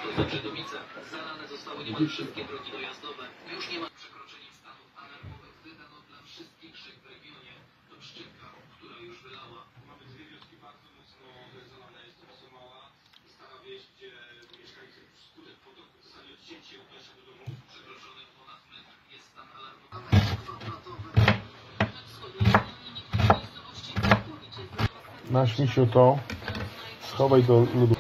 Przedowice. Zalane zostały niemal wszystkie drogi dojazdowe. Już nie ma przekroczenia stanów alarmowych. Wydano dla wszystkich szyb w regionie. To Pszczynka, która już wylała. Mamy dwie wioski bardzo mocno zalane. Jest to Wasomała i Stara Wieś, gdzie mieszkańcy wskutek potoku zostali odcięci od dojścia do domu. Przekroczony ponad metr jest stan alarmowy. Masz, misiu, to schowaj do lodu.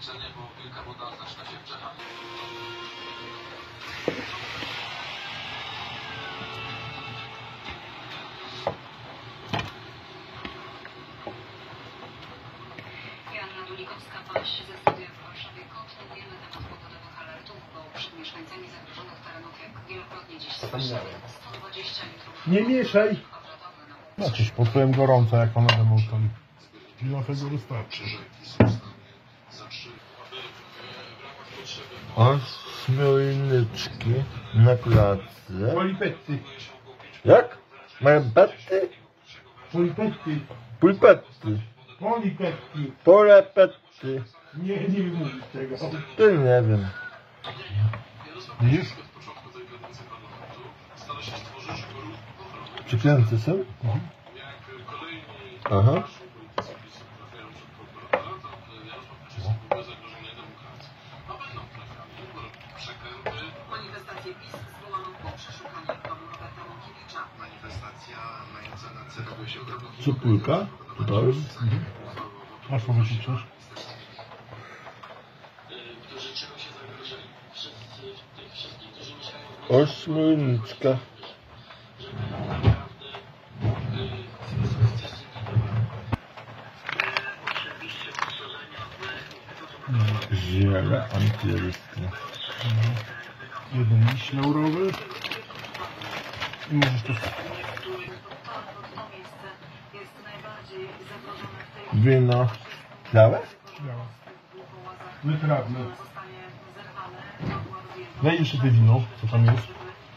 Joanna Dulikowska-Paś ze studia w Warszawie kontynuujemy temat pogodowych alertów, bo przed mieszkańcami zagrożonych terenów, jak wielokrotnie dziś słyszeli, 120 litrów. Nie mieszaj! Znaczyś, poczułem gorąco, jak ona ze mną stoi. Ile tego wystarczy? Ośmiorniczki na klatce. Polipetty. Jak? Mają petty? Polipetty. Pulpetty. Polipetty. Polepetty. Nie wymówić tego. To nie wiem. Widzisz? Przykręty są? Aha. Manifestację PiS zwołano po przeszukaniu domu Roberta Łąkiewicza. Manifestacja mająca na celu Cupulka? To jest? Masz powiedzieć coś? którzy czują się zagrożeni. Wszyscy tych wszystkich, którzy mieszkają w Ośmiorniczka. Ziele antyryskie. Jeden liść laurowy. I możesz to... To miejsce jest najbardziej zagrożone w tej Wino. Całe? Wytrawne. zostanie zerwane. Daj jeszcze te wino, co tam jest.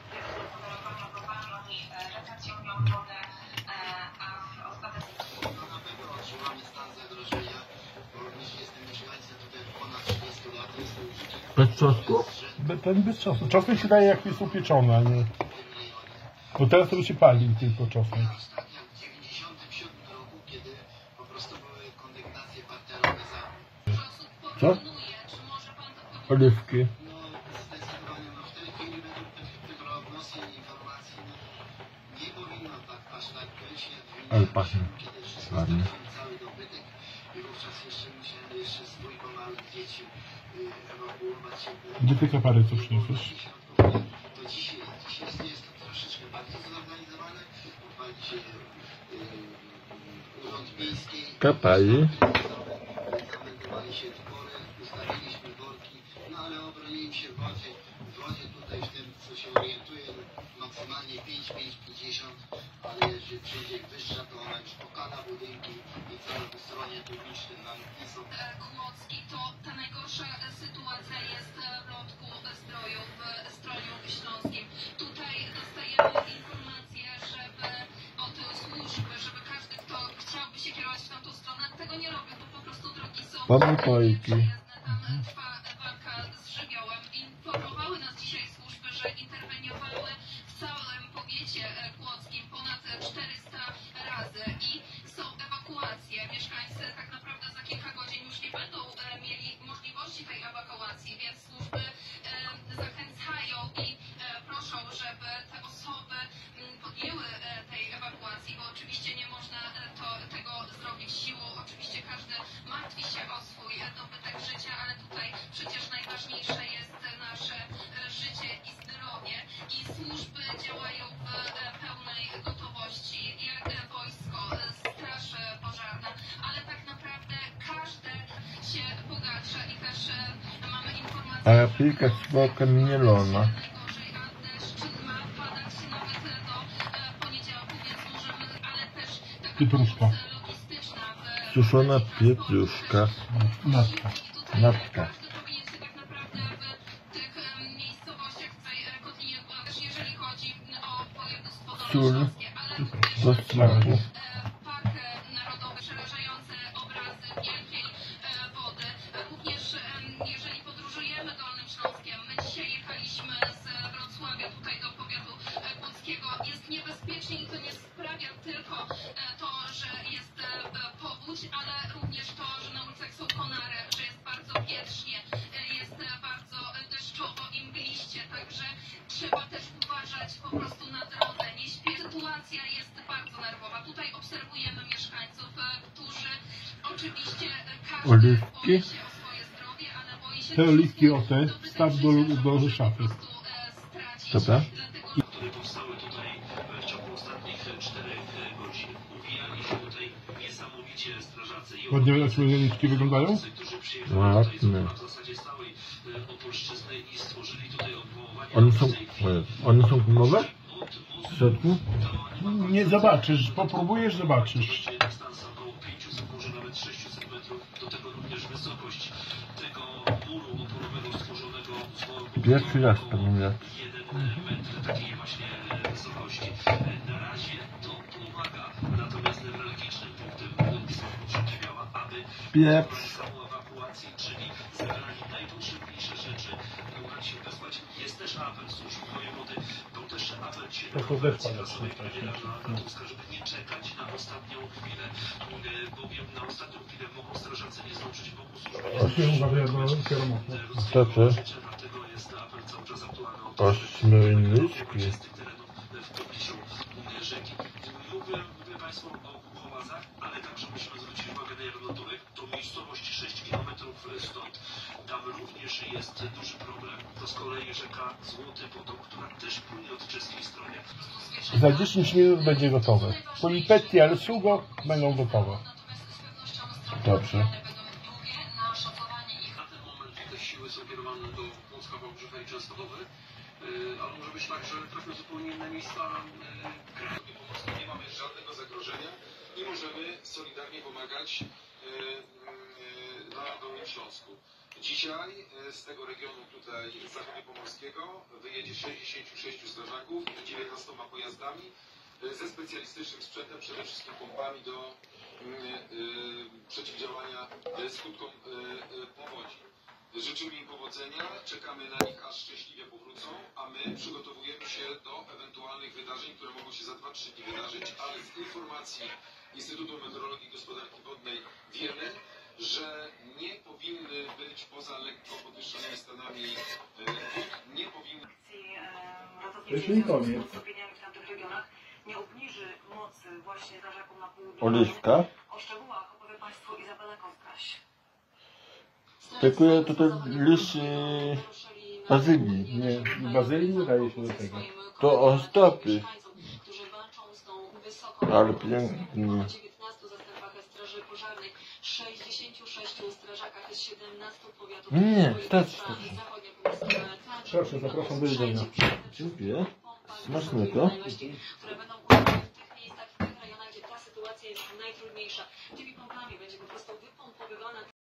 Bez czosnku? Ten bez czosnku. Czosnek się daje, jak jest upieczony, a nie... Bo teraz to by się palił tylko czosnek. Tak jak w 97 roku, kiedy po prostu były kondygnacje parterowe za... Co? Oliwki. No, zdecydowanie, no w tej chwili według tych prognoz i informacji, no, nie powinno tak aż tak być, jak w Ale pachnie. kiedy wszystko Ładnie. straciłem cały dobytek i wówczas jeszcze musiałem jeszcze z dwójką małych dzieci ewakuować się. Gdzie te kapary co przyniosłeś? To dzisiaj jest to troszeczkę bardziej zorganizowane. Odpalił się urząd miejski. Kapali. Zameldowali się dwory, ustawiliśmy worki, no ale obroniłem się w wodzie. W wodzie tutaj w tym, co się orientuje, maksymalnie 5,50, ale jeżeli przyjdzie wyższa, to ona już pokala budynki i całe wystronie publiczne nam nie są. Kłodzki to ta najgorsza sytuacja jest w lotku zdroju w Stroniu Śląskim. Tutaj dostajemy informację, żeby od służby, żeby każdy, kto chciałby się kierować w tamtą stronę, tego nie robił, bo po prostu drogi są Pomykojki. tam trwa walka z żywiołem. Informowały nas dzisiaj służby, że interweniowały w całym powiecie kłodzkim ponad 400 razy i są ewakuacje. Mieszkańcy tak naprawdę za kilka godzin już nie będą mieli możliwości tej ewakuacji, więc służby zachęcają i proszą, żeby te osoby podjęły tej ewakuacji, bo oczywiście nie można tego zrobić siłą. Oczywiście każdy martwi się o swój dobytek życia, ale tutaj przecież najważniejsze jest nasze życie i zdrowie i służby działają w pełnej gotowości, jak wojsko, straż pożarna, ale tak naprawdę każdy się pogarsza i też mamy informację, A pilka smoka mielona. najgorzej, a deszcz ma padać nawet do poniedziałku, więc możemy, ale też taka Pietruszka. pomoc logistyczna w Suszona pietruszka. Natka. Natka. każdy powinien się tak naprawdę w tych miejscowościach tutaj Kotlinie, też jeżeli chodzi o województwo Sól. dolnośląskie, ale Do też smaku. Park Narodowy, przerażające obrazy wielkiej wody. Również jeżeli podróżujemy do Oliwki. Te oliwki o te wstaw do szafy. Dobra. które powstały tutaj w ciągu ostatnich 4 godzin. Uwijali się tutaj niesamowicie strażacy i Ładnie oliwki wyglądają? którzy przyjechali tutaj Ładne. w zasadzie z całej Opolszczyzny i stworzyli tutaj odwoływania. One są gumowe? W środku? Nie zobaczysz, popróbujesz, zobaczysz. Dystans około 500, może nawet 600 metrów. Do tego również wysokość tego muru oporowego stworzonego z worku. Pierwszy raz pamiętam. 1 metr takiej właśnie wysokości. Na razie to pomaga, natomiast newralgicznym punktem przeciwdziała, aby Pieprz. samą ewakuację, czyli zebrali najpotrzebniejsze rzeczy, ubrać się wysłać. Jest też apel służb wojewody, był też apel dzisiaj na konferencji prasowej premiera Donalda Tuska, żeby nie czekać na ostatnią chwilę, bowiem na ostatnią chwilę mogą strażacy nie zdążyć, mogą służby dlatego jest apel cały czas aktualny o to, żeby z tych terenów w pobliżu rzeki. Mówię Państwu o Głowazach, ale także musimy zwrócić uwagę na Jarnotorek. To miejscowość 6 km stąd. Tam również jest duży problem. To z kolei rzeka Złoty Potok, która też płynie od czeskiej strony. Za 10 minut będzie gotowe. Polipetti al sugo będą gotowe. Dobrze. Na ten moment te siły są kierowane do Płocka, Wałbrzycha i Częstochowy, ale może być tak, że trafią zupełnie inne miejsca kraju. Po prostu nie mamy żadnego zagrożenia i możemy solidarnie pomagać na Dolnym Śląsku. Dzisiaj z tego regionu tutaj zachodniopomorskiego wyjedzie 66 strażaków 19 pojazdami ze specjalistycznym sprzętem, przede wszystkim pompami do przeciwdziałania skutkom powodzi. Życzymy im powodzenia, czekamy na nich, aż szczęśliwie powrócą, a my przygotowujemy się do ewentualnych wydarzeń, które mogą się za 2-3 dni wydarzyć, ale z informacji Instytutu Meteorologii i Gospodarki Wodnej wiemy, że nie powinny być poza lekko podwyższonymi stanami wód, nie powinny... Jeśli koniec. Nie obniży mocy właśnie strażaków na południu. Oliwka. O szczegółach opowie Państwu Izabela Kowkaś. Tekuje tutaj liść bazylii. Nie, bazylii nie daje się do tego. To ozdobny. Ale pięknie. 19 zastępach straży pożarnej, 66 strażakach z 17 powiatów. Nie, starczy. Proszę, zapraszam do jedzenia. Dziękuję. Smacznego. Które będą używane w tych miejscach, w tych rejonach, gdzie ta sytuacja jest najtrudniejsza. Tymi pompami będzie po prostu wypompowywana